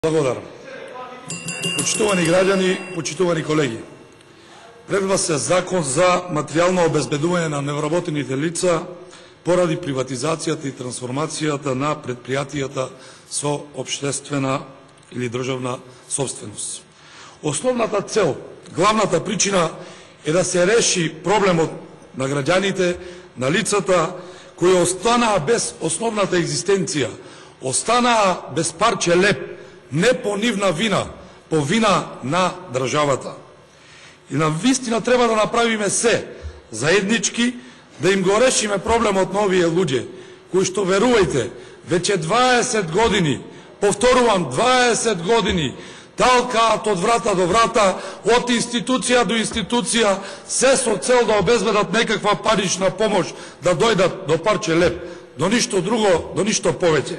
Благодарам. Почитувани граѓани, почитувани колеги. Пред вас е Закон за материјално обезбедување на невработените лица поради приватизацијата и трансформацијата на предпријатијата со општествена или државна собственост. Основната цел, главната причина е да се реши проблемот на граѓаните, на лицата кои останаа без основната екзистенција, останаа без парче леп, не по нивна вина, по вина на државата. И навистина треба да направиме се заеднички да им го решиме проблемот на овие луѓе, кои што, верувајте, веќе 20 години, повторувам, 20 години, талкаат од врата до врата, од институција до институција, се со цел да обезбедат некаква парична помош, да дојдат до парче леп, до ништо друго, до ништо повеќе.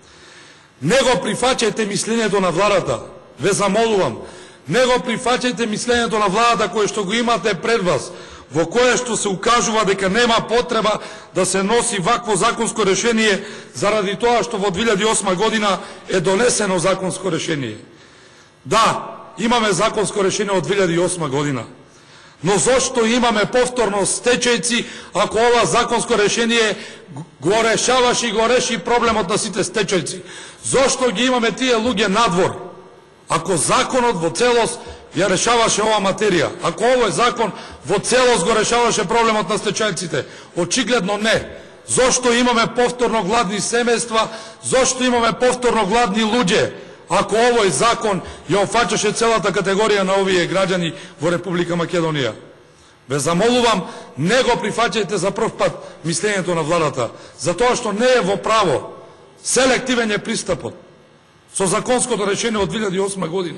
Не го прифаќајте мислењето на владата, ве замолувам, не го прифаќајте мислењето на владата кое што го имате пред вас, во кое што се укажува дека нема потреба да се носи вакво законско решение заради тоа што во 2008 година е донесено законско решение. Да, имаме законско решение од 2008 година, но зошто имаме повторно стечајци ако ова законско решение го решаваше и го реши проблемот на сите стечајци? Зошто ги имаме тие луѓе надвор? Ако законот во целост ја решаваше ова материја, ако овој закон во целост го решаваше проблемот на стечајците? Очигледно не. Зошто имаме повторно гладни семејства? Зошто имаме повторно гладни луѓе? Ако овој закон ја офаќаше целата категорија на овие граѓани во Република Македонија? Ве замолувам, не го прифаќајте за прв пат мислењето на владата, затоа што не е во право. Селективен е пристапот со законското решение од 2008 година.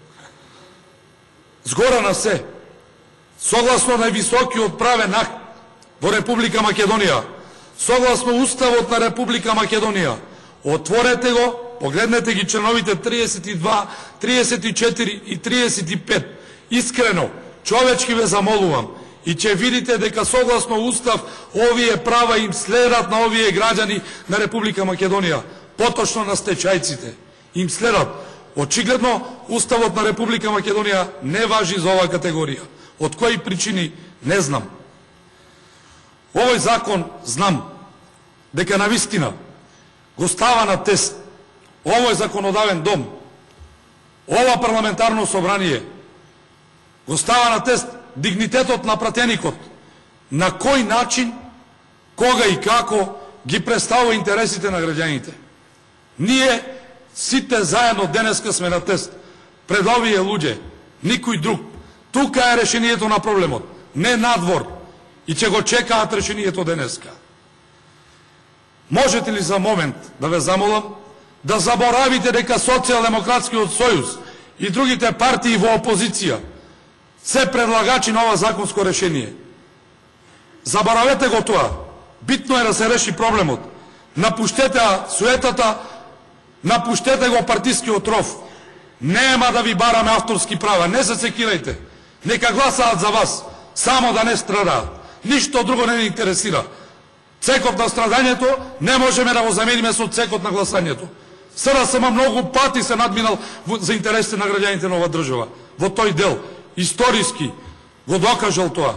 Згора на се, согласно највисокиот правен акт во Република Македонија, согласно Уставот на Република Македонија, отворете го, погледнете ги членовите 32, 34 и 35. Искрено, човечки ве замолувам, и ќе видите дека согласно Устав овие права им следат на овие граѓани на Република Македонија, поточно на стечајците. Им следат. Очигледно, Уставот на Република Македонија не важи за оваа категорија. Од кои причини, не знам. Овој закон, знам, дека навистина го става на тест овој законодавен дом, ова парламентарно собрание, го става на тест дигнитетот на пратеникот, на кој начин, кога и како ги представува интересите на граѓаните. Ние сите заедно денеска сме на тест пред овие луѓе, никој друг. Тука е решението на проблемот, не надвор, и ќе го чекаат решението денеска. Можете ли за момент да ве замолам да заборавите дека Социјалдемократскиот сојуз и другите партии во опозиција се предлагачи на ова законско решение? Заборавете го тоа. Битно е да се реши проблемот. Напуштете суетата, напуштете го партискиот ров. Нема да ви бараме авторски права, не се секирајте. Нека гласаат за вас, само да не страдаат. Ништо друго не ни интересира. Цекот на страдањето не можеме да го замениме со цекот на гласањето. СДСМ многу пати се надминал за интересите на граѓаните на оваа држава. Во тој дел, историски, го докажал тоа.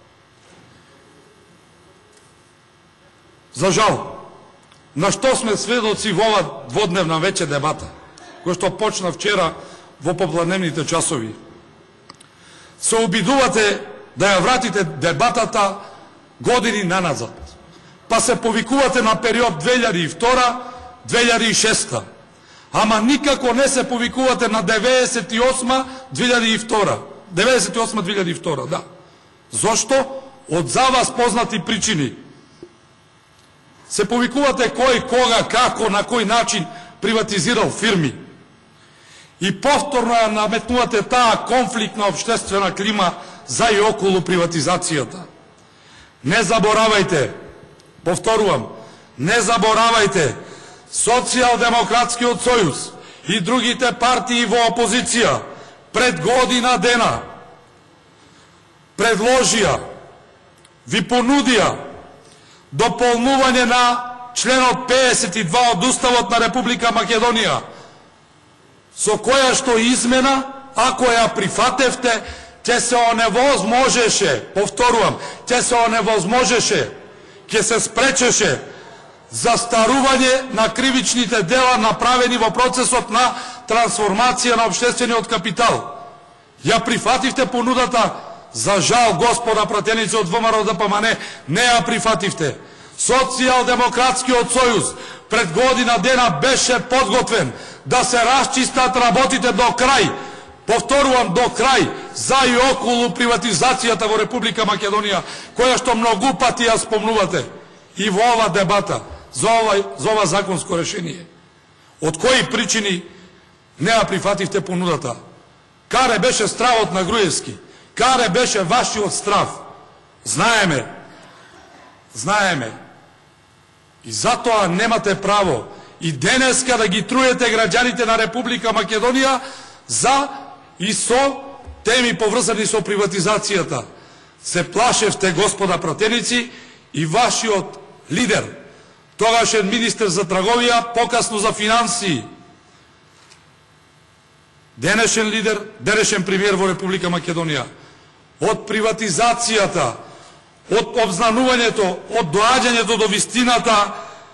За жал, на што сме сведоци во оваа дводневна веќе дебата, која што почна вчера во попладневните часови. Се обидувате да ја вратите дебатата години наназад, па се повикувате на период 2002-2006, ама никако не се повикувате на 98-2002, да. Зошто? Од за вас познати причини. Се повикувате кој, кога, како, на кој начин приватизирал фирми. И повторно ја наметнувате таа конфликтна општествена клима за и околу приватизацијата. Не заборавајте, повторувам, не заборавајте, Социјалдемократскиот сојуз и другите партии во опозиција пред година дена предложија, ви понудија дополнување на членот 52 од Уставот на Република Македонија со која што измена, ако ја прифатевте, ќе се оневозможеше, повторувам, ќе се оневозможеше, ќе се спречеше застарување на кривичните дела направени во процесот на трансформација на општествениот капитал. Ја прифативте понудата, за жал, господа пратеници од ВМРО ДПМН, не ја прифативте. Социјалдемократскиот сојуз пред година дена беше подготвен да се расчистат работите до крај, повторувам, до крај, за и околу приватизацијата во Република Македонија, која што многу пати ја спомнувате и во ова дебата за ова законско решение. Од кои причини не ја прифативте понудата? Каре беше стравот на Груевски? Каре беше вашиот страв? Знаеме. И затоа немате право и денеска да ги труете граѓаните на Република Македонија за и со теми поврзани со приватизацијата. Се плашевте, господа пратеници, и вашиот лидер, тогашен министер за трговија, покасно за финансии, денешен лидер, денешен премиер во Република Македонија. Од приватизацијата, од обзнанувањето, од доаѓањето до вистината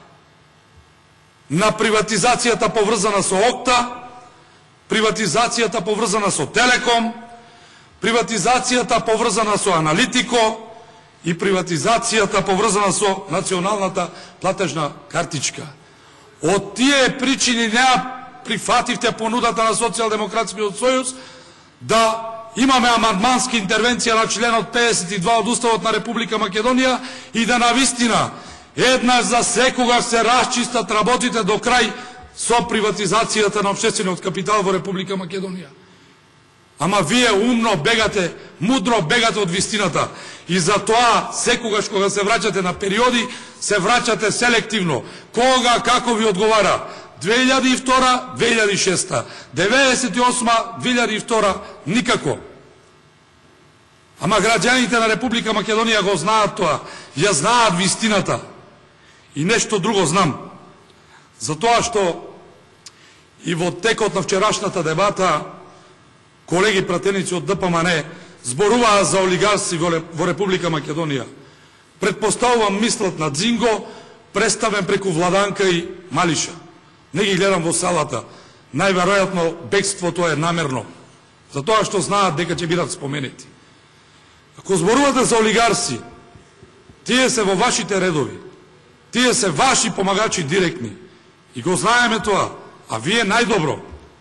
на приватизацијата поврзана со ОКТА, приватизацијата поврзана со Телеком, приватизацијата поврзана со Аналитико и приватизацијата поврзана со националната платежна картичка. Од тие причини не прифативте понудата на Социјалдемократскиот сојуз да имаме амандманска интервенција на членот 52 од Уставот на Република Македонија и да навистина еднаш за секогаш се расчистат работите до крај со приватизацијата на општествениот капитал во Република Македонија. Ама вие умно бегате, мудро бегате од вистината и затоа секогаш кога се враќате на периоди, се враќате селективно. Кога, како ви одговара? 2002, 2006, 98, 2002, никако. Ама граѓаните на Република Македонија го знаат тоа, ја знаат вистината. И нешто друго знам. Затоа што и во текот на вчерашната дебата колеги пратеници од ДПМН зборуваа за олигарси во Република Македонија. Предпоставувам мислат на Дзинго, представен преку Владанка и Малиша. Не ги гледам во салата. Најверојатно бегството е намерно. Затоа што знаат дека ќе бидат споменети. Ако зборувате за олигарси, тие се во вашите редови. Тие се ваши помагачи директни. И го знаеме тоа. А вие најдобро.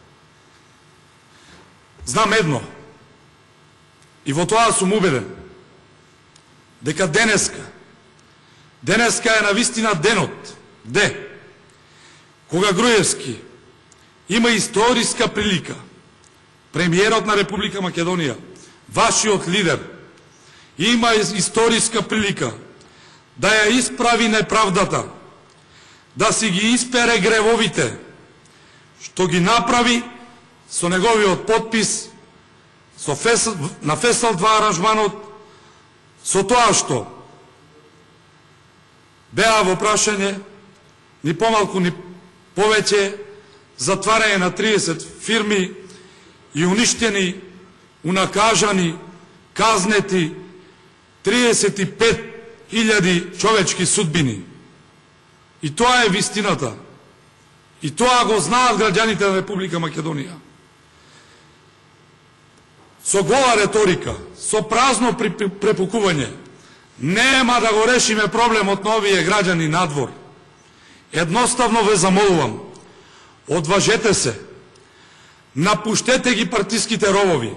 Знам едно. И во тоа сум убеден. Дека денеска е навистина денот. Кога Груевски има историска прилика, премиерот на Република Македонија, вашиот лидер, има историска прилика да ја исправи неправдата, да си ги испере гревовите, што ги направи со неговиот подпис на Фесал 2 аранжманот, со тоа што беа во прашање ни помалку ни повеќе затварање на 30 фирми и уништени, унакажани, казнети 35.000 човечки судбини. И тоа е вистината. И тоа го знаат граѓаните на Република Македонија. Со гола реторика, со празно препукување, нема да го решиме проблемот на овие граѓани надвор. Едноставно ве замолувам, одважете се, напуштете ги партиските ровови.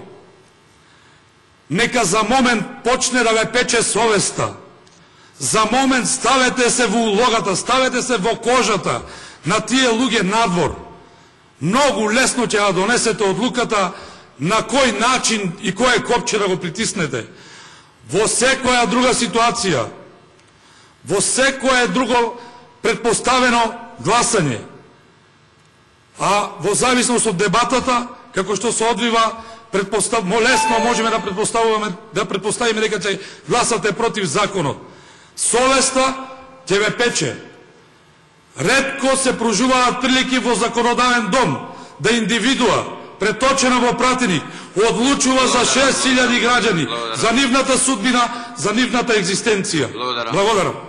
Нека за момент почне да ве пече совеста. За момент ставете се во улогата, ставете се во кожата на тие луѓе надвор. Многу лесно ќе ја донесете одлуката на кој начин и кој копче да го притиснете. Во секоја друга ситуација, во секоја друго предпоставено гласање, а во зависност од дебатата, како што се одвива, лесно можеме да предпоставиме дека ќе гласате против законот. Совеста ќе ве пече. Ретко се пружуваат прилики во законодавен дом да индивидуа преточена во пратеник одлучува за 6000 граѓани, за нивната судбина, за нивната екзистенција. Благодарам.